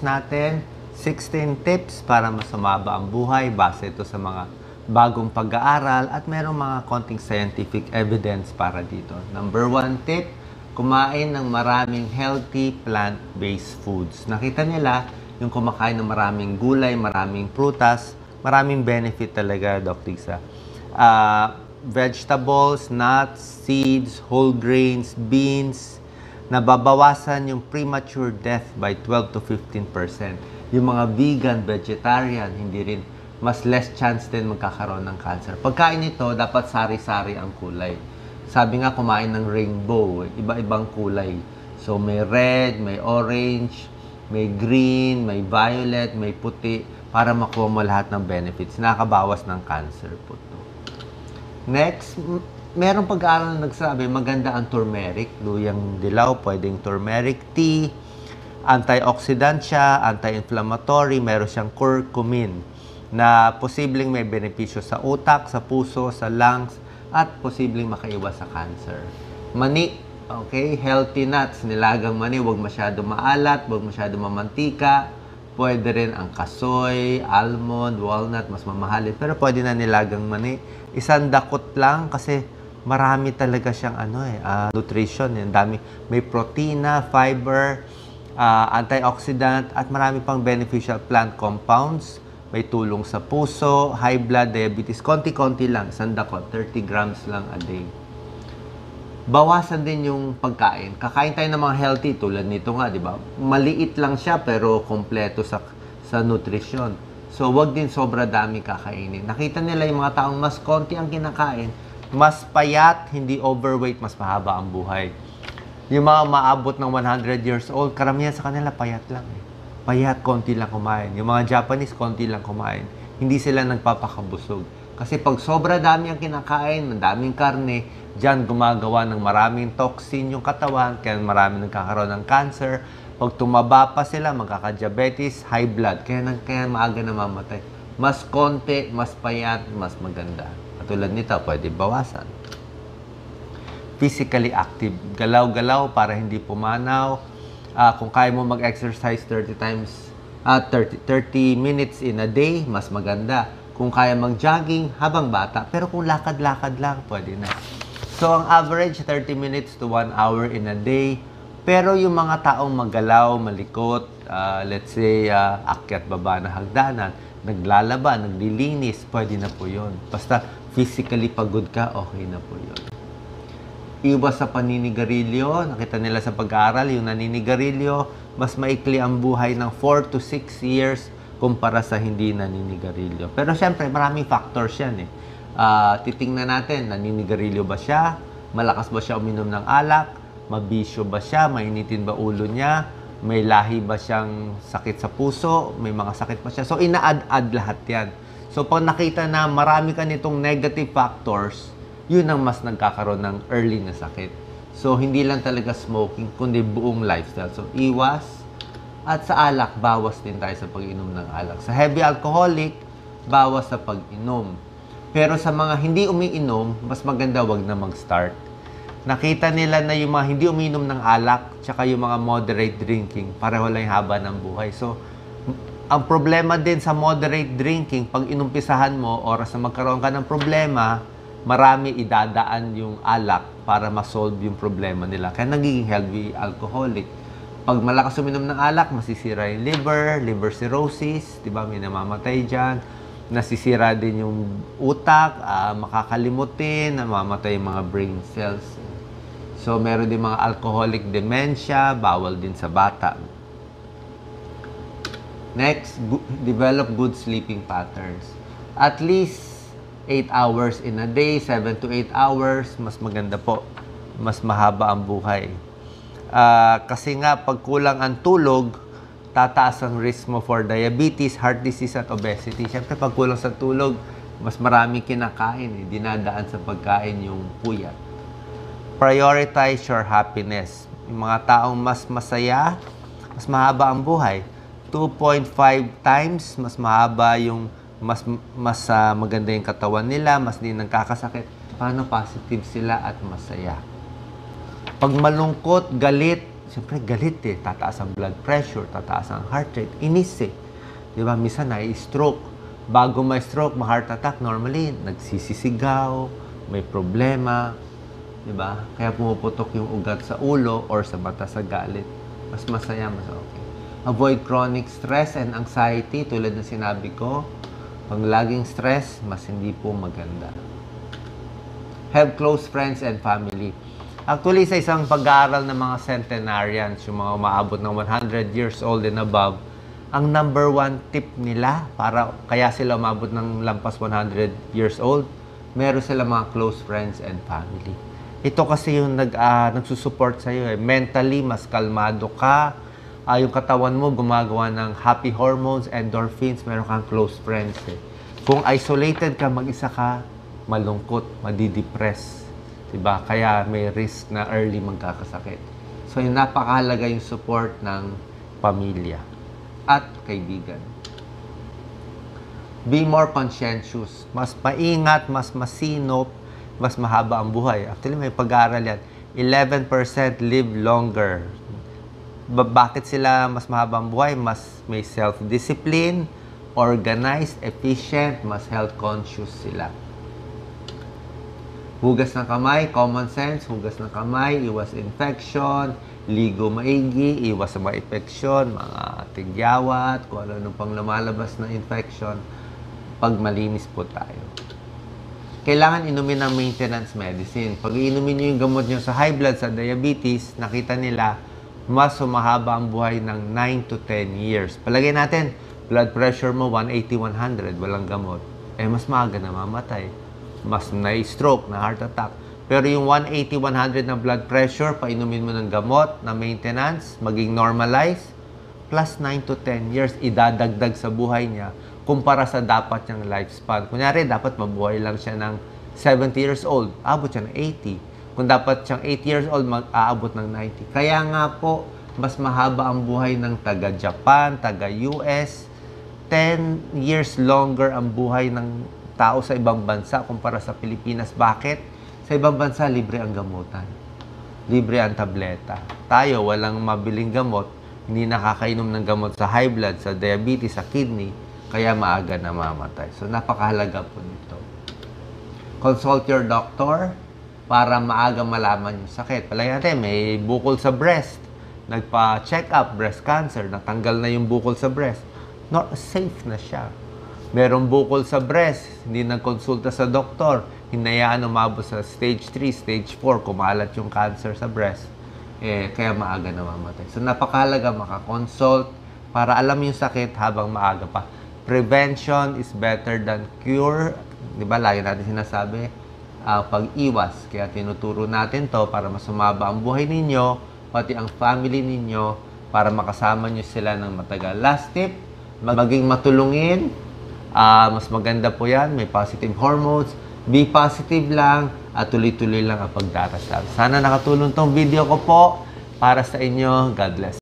tips natin, 16 tips para mas sumaba ang buhay base ito sa mga bagong pag-aaral at merong mga konting scientific evidence para dito. Number 1 tip, kumain ng maraming healthy plant-based foods. Nakita nila yung kumakain ng maraming gulay, maraming prutas, maraming benefit talaga, Doc Lisa. Vegetables, nuts, seeds, whole grains, beans, nababawasan yung premature death by 12 to 15%. Yung mga vegan, vegetarian, hindi rin, mas less chance din magkakaroon ng cancer. Pagkain ito, dapat sari-sari ang kulay. Sabi nga, kumain ng rainbow, iba-ibang kulay. So, may red, may orange, may green, may violet, may puti, para makuha mo lahat ng benefits. Nakakabawas ng cancer po ito. Next, merong pag-aaral na nagsabi, maganda ang turmeric, luyang dilaw, pwedeng turmeric tea, antioxidant siya, anti-inflammatory, meron siyang curcumin na posibleng may benepisyo sa utak, sa puso, sa lungs, at posibleng makaiwas sa cancer. Mani, okay, healthy nuts, nilagang mani, huwag masyado maalat, huwag masyado mamantika, pwede rin ang kasoy, almond, walnut, mas mamahalin, pero pwede na nilagang mani. Isang dakot lang kasi marami talaga siyang nutrition. Yung dami, may protina, fiber, antioxidant, at marami pang beneficial plant compounds. May tulong sa puso, high blood, diabetes. Konti-konti lang, isang dakot, 30 grams lang a day. Bawasan din yung pagkain. Kakain tayo ng mga healthy, tulad nito nga, di ba? Maliit lang siya pero kompleto sa nutrition. So, wag din sobra dami kakainin. Nakita nila yung mga taong mas konti ang kinakain, mas payat, hindi overweight, mas mahaba ang buhay. Yung mga maabot ng 100 years old, karamihan sa kanila payat lang. Payat, konti lang kumain. Yung mga Japanese, konti lang kumain. Hindi sila nagpapakabusog. Kasi pag sobra dami ang kinakain, ng daming karne, dyan gumagawa ng maraming toxin yung katawan, kaya maraming nagkakaroon ng cancer. Pag tumaba pa sila, magkaka-diabetes, high blood, kaya maaga namamatay. Mas konti, mas payat, mas maganda. Katulad nito, pwede bawasan. Physically active. Galaw-galaw para hindi pumanaw. Kung kaya mo mag-exercise 30 minutes in a day, mas maganda. Kung kaya mag-jogging, habang bata. Pero kung lakad-lakad lang, pwede na. So, ang average, 30 minutes to 1 hour in a day. Pero yung mga taong magalaw, malikot, let's say, akyat baba na hagdanan, naglalaba, naglilinis, pwede na po yun. Basta physically pagod ka, okay na po yun. Iwas sa paninigarilyo. Nakita nila sa pag-aaral, yung naninigarilyo, mas maikli ang buhay ng 4 to 6 years kumpara sa hindi naninigarilyo. Pero syempre, maraming factors yan eh. Titingnan natin, naninigarilyo ba siya? Malakas ba siya uminom ng alak? Mabisyo ba siya? Mainitin ba ulo niya? May lahi ba siyang sakit sa puso? May mga sakit ba siya? So, ina-add lahat yan. So, pag nakita na marami ka nitong negative factors, yun ang mas nagkakaroon ng early na sakit. So, hindi lang talaga smoking, kundi buong lifestyle. So, iwas. At sa alak, bawas din tayo sa pag-inom ng alak. Sa heavy alcoholic, bawas sa pag-inom. Pero sa mga hindi umiinom, mas maganda wag na mag-start. Nakita nila na yung mga hindi uminom ng alak, tsaka yung mga moderate drinking, pareho lang yung haba ng buhay. So, ang problema din sa moderate drinking, pag inumpisahan mo, oras na magkaroon ka ng problema, marami idadaan yung alak para ma-solve yung problema nila. Kaya nagiging heavy alcoholic. Pag malakas uminom ng alak, masisira yung liver cirrhosis, di ba? May namamatay dyan. Nasisira din yung utak, makakalimutin, namamatay yung mga brain cells. So, meron din mga alcoholic dementia, bawal din sa bata. Next, develop good sleeping patterns. At least 8 hours in a day, 7 to 8 hours, mas maganda po. Mas mahaba ang buhay. Kasi nga, pag kulang ang tulog, tataas ang risk mo for diabetes, heart disease, at obesity. Siyempre, pag kulang sa tulog, mas marami kinakain. Dinadaan sa pagkain yung puyat. Prioritize your happiness. Yung mga taong mas masaya, mas mahaba ang buhay. 2.5 times, mas mahaba yung, mas maganda yung katawan nila, mas di nagkakasakit. Paano positive sila at masaya? Pag malungkot, galit, siyempre galit eh. Tataas ang blood pressure, tataas ang heart rate, inis eh. Di ba? Minsan na-stroke. Bago ma-stroke, ma-heart attack, normally, nagsisisigaw, may problema. Di ba? Kaya pumuputok yung ugat sa ulo or sa mata sa galit. Mas masaya, mas okay. Avoid chronic stress and anxiety. Tulad na sinabi ko, pag laging stress, mas hindi po maganda. Have close friends and family. Actually, sa isang pag-aaral ng mga centenarians, yung mga umaabot ng 100 years old and above, ang number one tip nila, para kaya sila umabot ng lampas 100 years old, meron sila mga close friends and family. Ito kasi yung nagsusupport sa'yo eh. Mentally, mas kalmado ka. Yung katawan mo gumagawa ng happy hormones, endorphins, meron kang close friends eh. Kung isolated ka, mag-isa ka, malungkot, madidepress. Diba? Kaya may risk na early magkakasakit. So, yung napakahalaga yung support ng pamilya at kaibigan. Be more conscientious. Mas maingat, mas masinop, mas mahaba ang buhay. Actually, may pag-aaral yan. 11% live longer. Bakit sila mas mahaba ang buhay? Mas may self-discipline, organized, efficient, mas health-conscious sila. Hugas ng kamay, common sense, hugas ng kamay, iwas infection, ligo maigi, iwas sa mga infection, mga tigyawat, kung ano pang lumalabas na infection, pag malinis po tayo. Kailangan inumin ng maintenance medicine. Pag inumin nyo yung gamot nyo sa high blood, sa diabetes, nakita nila, mas sumahaba ang buhay ng 9 to 10 years. Palagay natin, blood pressure mo 180-100, walang gamot. Eh, mas maaga na mamatay. Mas na-stroke, na heart attack. Pero yung 180-100 na blood pressure, painumin mo ng gamot na maintenance, maging normalize, plus 9 to 10 years, idadagdag sa buhay niya kumpara sa dapat niyang lifespan. Kunyari, dapat mabuhay lang siya ng 70 years old, abot siya ng 80. Kung dapat siyang 8 years old, mag-aabot ng 90. Kaya nga po, mas mahaba ang buhay ng taga-Japan, taga-US, 10 years longer ang buhay ng tao sa ibang bansa kumpara sa Pilipinas. Bakit? Sa ibang bansa, libre ang gamutan. Libre ang tableta. Tayo, walang mabiling gamot. Hindi nakakainom ng gamot sa high blood, sa diabetes, sa kidney. Kaya maaga na mamatay. So, napakahalaga po nito. Consult your doctor para maaga malaman yung sakit. Palagi natin, may bukol sa breast. Nagpa-check up, breast cancer. Natanggal na yung bukol sa breast. No, safe na siya. Merong bukol sa breast, hindi nagkonsulta sa doktor, hinayaan umabot sa stage 3, stage 4, kumalat yung cancer sa breast, kaya maaga na mamatay. So, napakahalaga makakonsult para alam yung sakit habang maaga pa. Prevention is better than cure. Di ba, lagi natin sinasabi, pag-iwas. Kaya tinuturo natin to para mas sumaba ang buhay ninyo, pati ang family ninyo, para makasama nyo sila ng matagal. Last tip, maging matulungin. Mas maganda po yan, may positive hormones, be positive lang, at tuloy-tuloy lang ang pagdarasal. Sana nakatulong tong video ko po para sa inyo. God bless.